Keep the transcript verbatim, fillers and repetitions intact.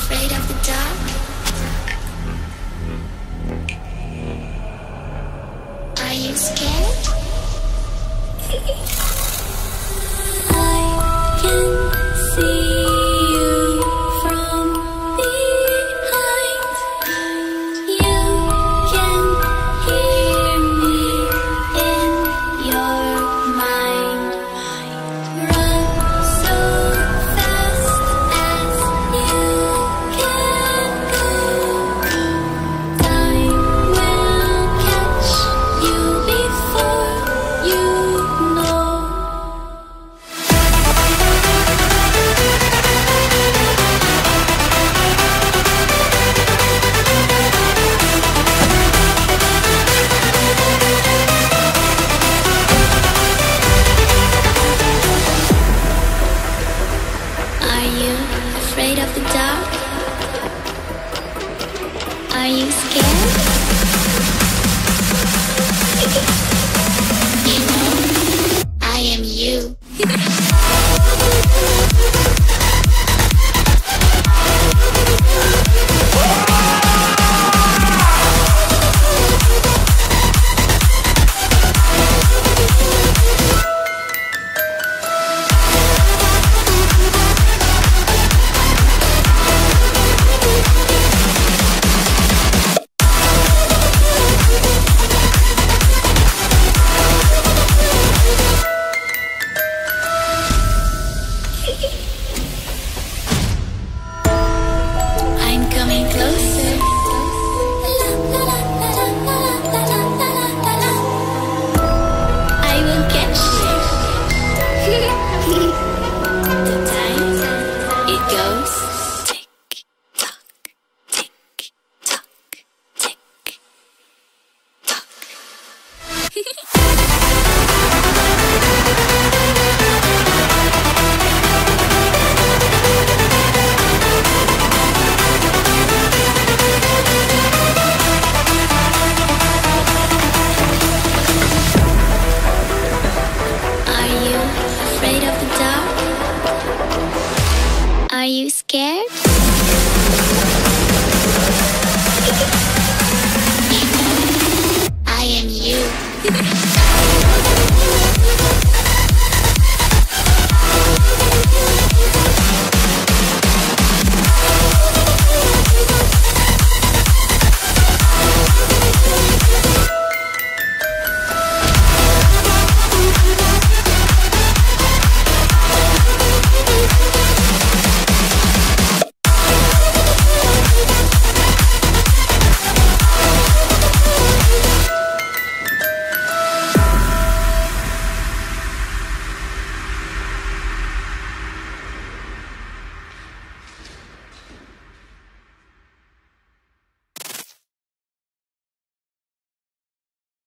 afraid of the dark? Are you scared? I can see you from behind. You can hear me in your mind. Run so fast as you can go. Time will catch you before you know. Are you afraid of the dark? Are you scared? You know, I am you. I'm coming closer. I will catch you. The time it goes tick tock, tick tock, tick tock. Afraid of the dark? Are you scared? I am you.